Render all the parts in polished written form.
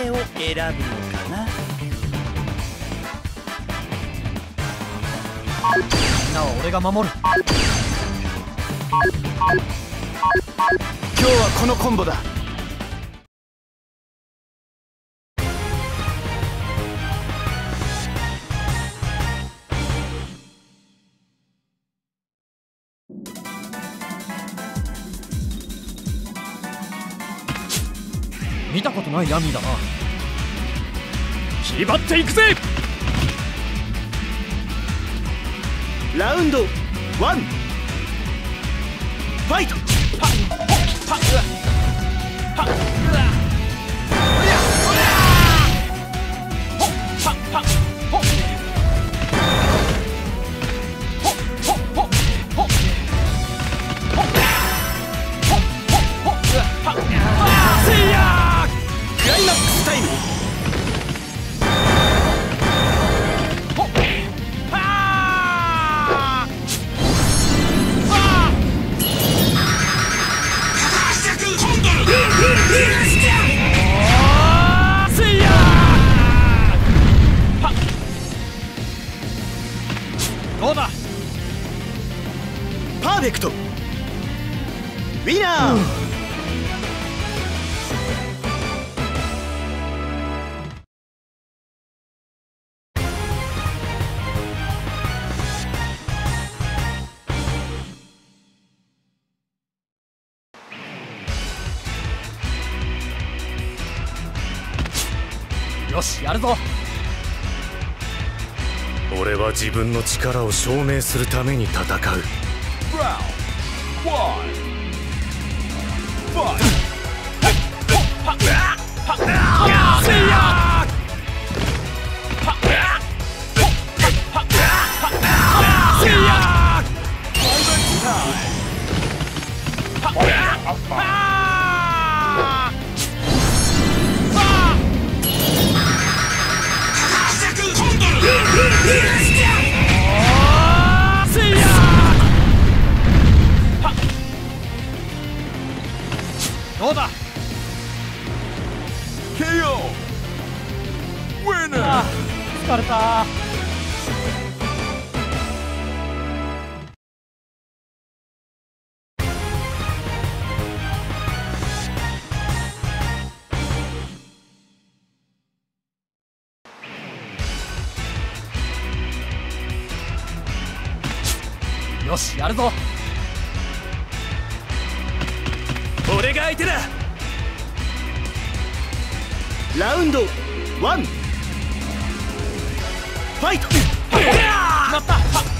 れを選ぶのかな。 みんなは俺が守る。 今日はこのコンボだ。 見たことないヤミーだな。 気張っていくぜ。 ラウンド1、ファイト。クライマックスタイム。 どうだ。 パーフェクト。ウィナー。 よし、やるぞ。 俺は自分の力を証明するために戦う。 どうだ。 KO ああ、疲れた。よし、やるぞ。 俺が相手だ。 ラウンド1、ファイト。 決まった。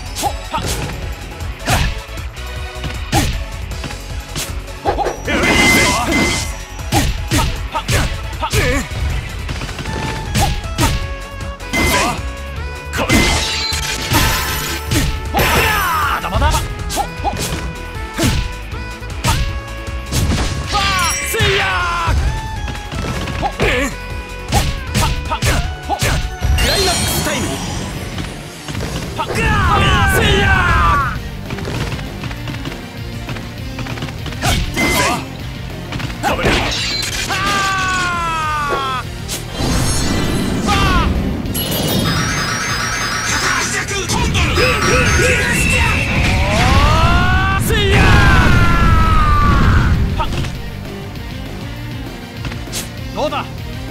どうだ。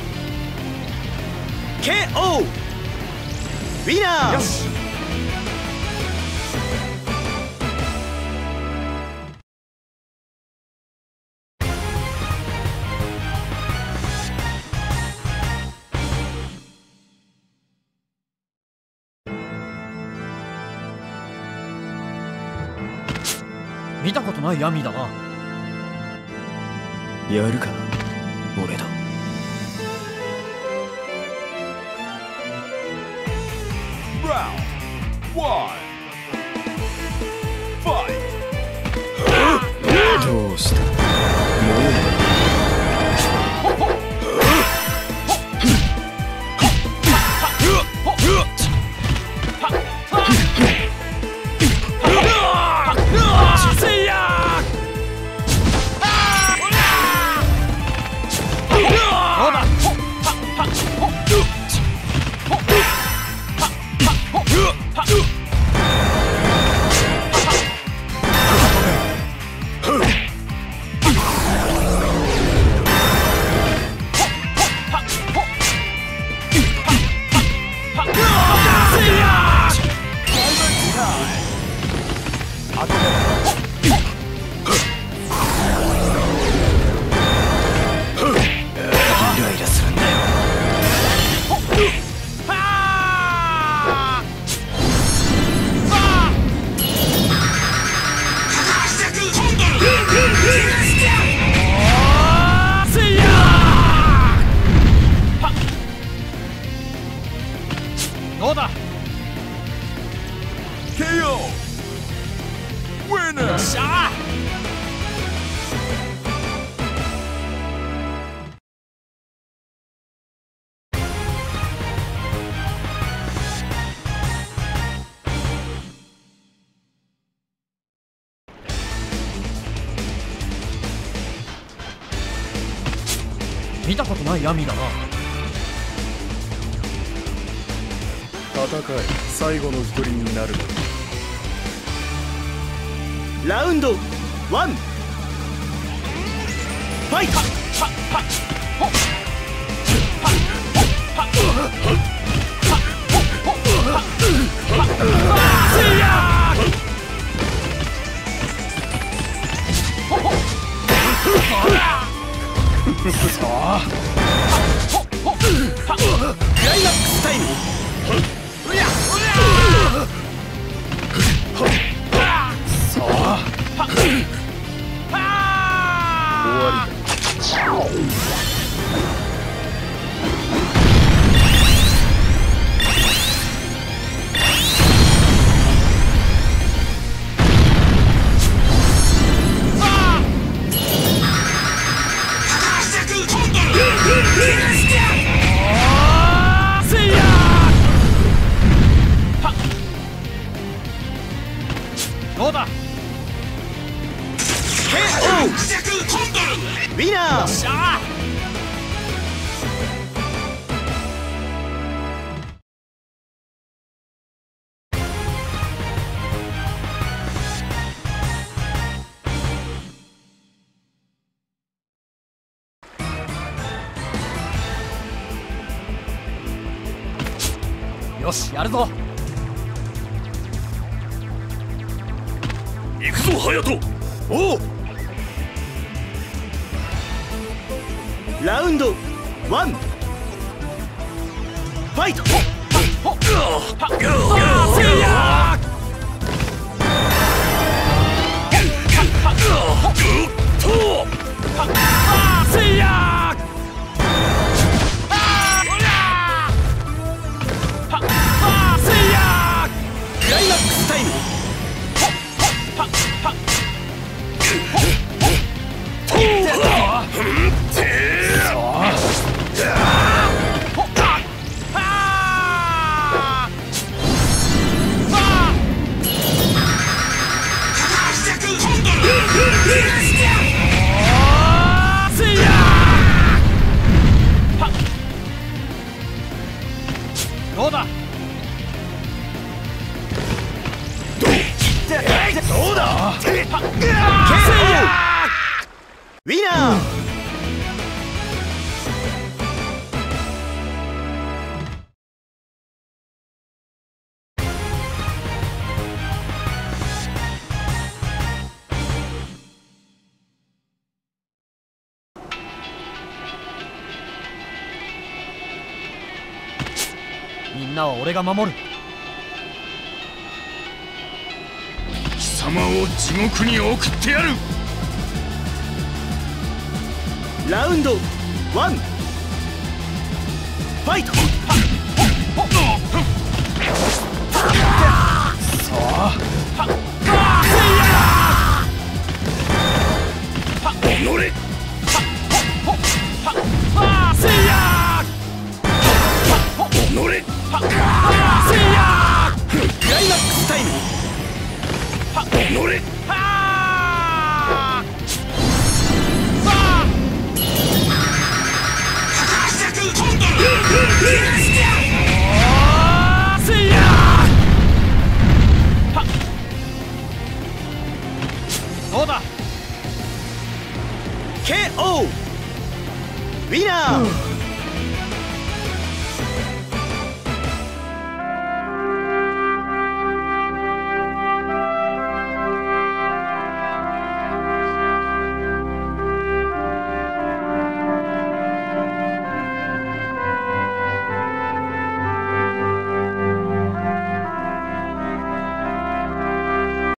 KO ウィナー。 よし。見たことないヤミーだな。 やるか、俺だ。どうした。もうどうだ。 見たことない闇だな。 戦い最後の一人になるのだ。 ラウンド1、ファイト。クライマックスタイム。 どうだ。 ウィナー。 しゃー。よし、やるぞ。 行くぞ隼人。 おう。ラウンド1、ファイト。クライマックスタイム。 どうだ。 どうだ。ウィナー。 みんなは俺が守る。 貴様を地獄に送ってやる。 ラウンド1、ファイト。クライマックスタイム。 どうだ。 KO。ウィナー。